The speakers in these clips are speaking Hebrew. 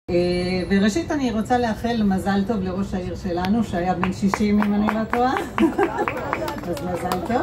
וראשית אני רוצה לאחל מזל טוב לראש העיר שלנו, שהיה בן 60 אם אני לא טועה. אז מזל טוב.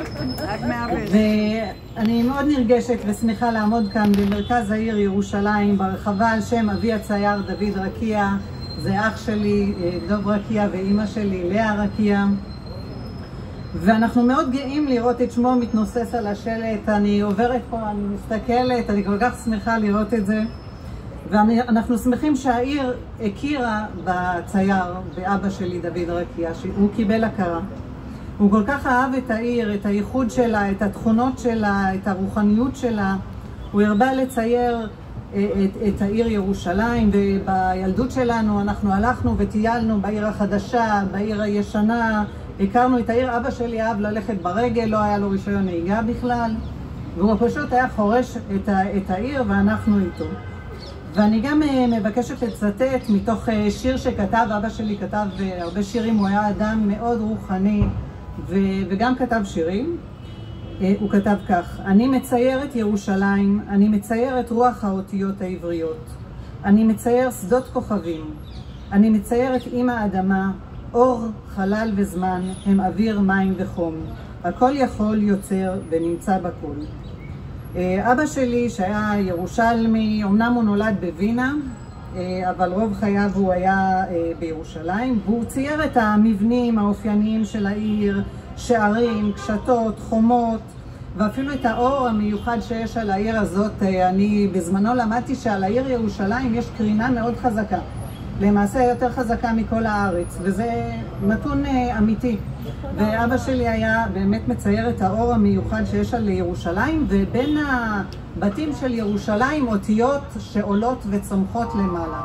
ואני מאוד נרגשת ושמחה לעמוד כאן במרכז העיר ירושלים, ברחבה על שם אבי הצייר דוד רקיע. זה אח שלי דוב רקיע ואימא שלי לאה רקיע. ואנחנו מאוד גאים לראות את שמו מתנוסס על השלט. אני עוברת פה, אני מסתכלת, אני כל כך שמחה לראות את זה. ואנחנו שמחים שהעיר הכירה בצייר, באבא שלי דוד רקיע, שהוא קיבל הכרה. הוא כל כך אהב את העיר, את הייחוד שלה, את התכונות שלה, את הרוחניות שלה. הוא הרבה לצייר את העיר ירושלים, ובילדות שלנו אנחנו הלכנו וטיילנו בעיר החדשה, בעיר הישנה, הכרנו את העיר. אבא שלי אהב ללכת ברגל, לא היה לו רישיון נהיגה בכלל, והוא פשוט היה חורש את העיר ואנחנו איתו. ואני גם מבקשת לצטט מתוך שיר שכתב, אבא שלי כתב הרבה שירים, הוא היה אדם מאוד רוחני וגם כתב שירים. הוא כתב כך: אני מצייר את ירושלים, אני מצייר את רוח האותיות העבריות, אני מצייר שדות כוכבים, אני מצייר את אמא האדמה, אור, חלל וזמן, הם אוויר, מים וחום, הכל יכול יוצר ונמצא בכל. אבא שלי שהיה ירושלמי, אמנם הוא נולד בווינה, אבל רוב חייו הוא היה בירושלים, והוא צייר את המבנים האופייניים של העיר, שערים, קשתות, חומות, ואפילו את האור המיוחד שיש על העיר הזאת. אני בזמנו למדתי שעל העיר ירושלים יש קרינה מאוד חזקה, למעשה יותר חזקה מכל הארץ, וזה נתון אמיתי. ואבא שלי היה באמת מצייר את האור המיוחד שיש על ירושלים, ובין הבתים של ירושלים אותיות שעולות וצומחות למעלה.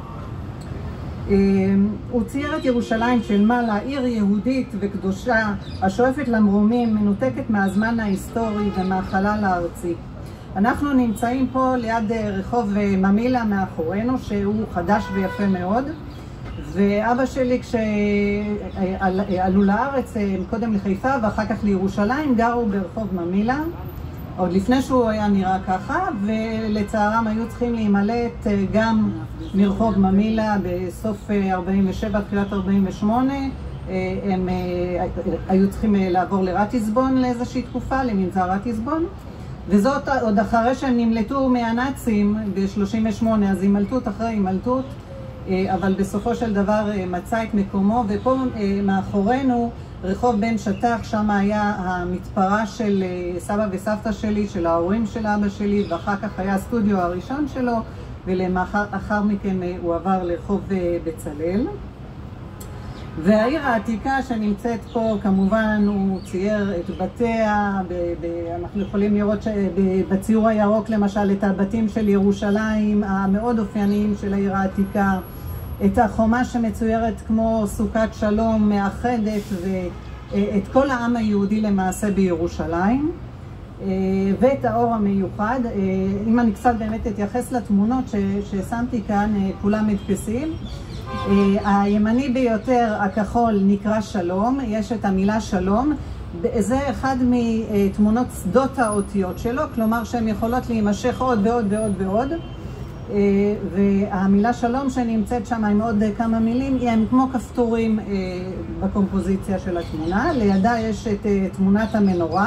הוא צייר את ירושלים של מעלה, עיר יהודית וקדושה, השואפת למרומים, מנותקת מהזמן ההיסטורי ומהחלל הארצי. אנחנו נמצאים פה ליד רחוב ממילה מאחורינו, שהוא חדש ויפה מאוד. ואבא שלי כשעלו לארץ, קודם לחיפה ואחר כך לירושלים, גרו ברחוב ממילה, עוד לפני שהוא היה נראה ככה, ולצערם היו צריכים להימלט גם מרחוב ממילה בסוף 47, תחילת 48. הם היו צריכים לעבור לרטיסבון לאיזושהי תקופה, למנזר רטיסבון, וזאת עוד אחרי שהם נמלטו מהנאצים ב-38, אז הימלטות אחרי הימלטות, אבל בסופו של דבר מצא את מקומו. ופה מאחורינו רחוב בן שטח, שם היה המתפרה של סבא וסבתא שלי, של ההורים של אבא שלי, ואחר כך היה הסטודיו הראשון שלו, ולאחר מכן הוא עבר לרחוב בצלאל. והעיר העתיקה שנמצאת פה, כמובן הוא צייר את בתיה, אנחנו יכולים לראות בציור הירוק למשל את הבתים של ירושלים המאוד אופייניים של העיר העתיקה, את החומה שמצוירת כמו סוכת שלום מאחדת ואת כל העם היהודי למעשה בירושלים, ואת האור המיוחד. אם אני קצת באמת אתייחס לתמונות ששמתי כאן, כולם מדפסים. הימני ביותר, הכחול, נקרא שלום, יש את המילה שלום, זה אחד מתמונות שדות האותיות שלו, כלומר שהן יכולות להימשך עוד ועוד ועוד ועוד, והמילה שלום שנמצאת שם עם עוד כמה מילים, הם כמו כפתורים בקומפוזיציה של התמונה. לידה יש את תמונת המנורה,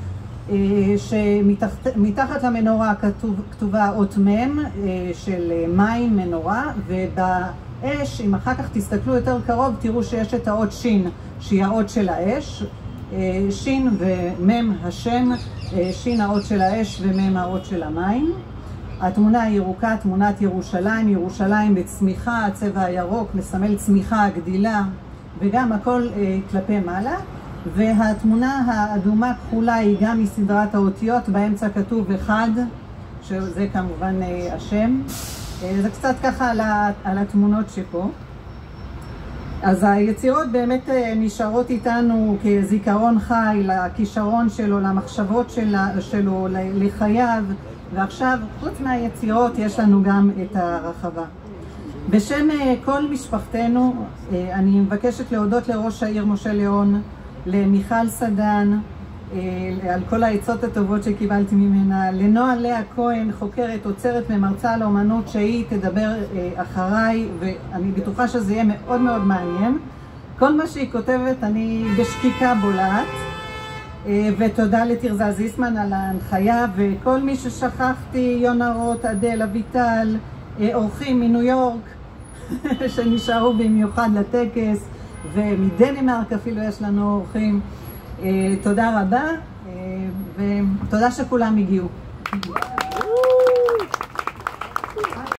שמתחת למנורה כתובה אות מם של מים מנורה, ובאש, אם אחר כך תסתכלו יותר קרוב, תראו שיש את האות שין, שהיא האות של האש, שין ומם השם, שין האות של האש ומם האות של המים. התמונה הירוקה, תמונת ירושלים, ירושלים בצמיחה, הצבע הירוק מסמל צמיחה, גדילה, וגם הכל כלפי מעלה. והתמונה האדומה כחולה היא גם מסדרת האותיות, באמצע כתוב אחד, שזה כמובן השם. זה קצת ככה על התמונות שפה. אז היצירות באמת נשארות איתנו כזיכרון חי לכישרון שלו, למחשבות שלו, לחייו. ועכשיו, חוץ מהיצירות, יש לנו גם את הרחבה. בשם כל משפחתנו, אני מבקשת להודות לראש העיר משה ליאון, למיכל סדן, על כל העצות הטובות שקיבלתי ממנה. לנועה לאה כהן, חוקרת, עוצרת ומרצה על האומנות, שהיא תדבר אחריי, ואני בטוחה שזה יהיה מאוד מאוד מעניין. כל מה שהיא כותבת אני בשקיקה בולעת. ותודה לתרזה זיסמן על ההנחיה, וכל מי ששכחתי, יונה רוט, אדל, אביטל, אורחים מניו יורק שנשארו במיוחד לטקס, ומדנמרק אפילו יש לנו אורחים. תודה רבה, ותודה שכולם הגיעו.